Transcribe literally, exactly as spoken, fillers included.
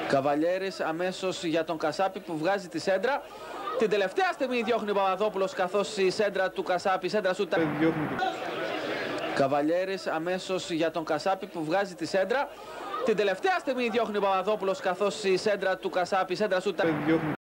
Καβαλιέρης αμέσως για τον Κασάπη που βγάζει τη σέντρα. Την τελευταία στιγμή διώχνει ο Παπαδόπουλος, καθώς η σέντρα του Κασάπη, η σέντρα σου... Καβαλιέρης αμέσως για τον Κασάπη που βγάζει τη σέντρα. Την τελευταία στιγμή διώχνει ο Παπαδόπουλος, καθώς η σέντρα του Κασάπη, η σέντρα σου...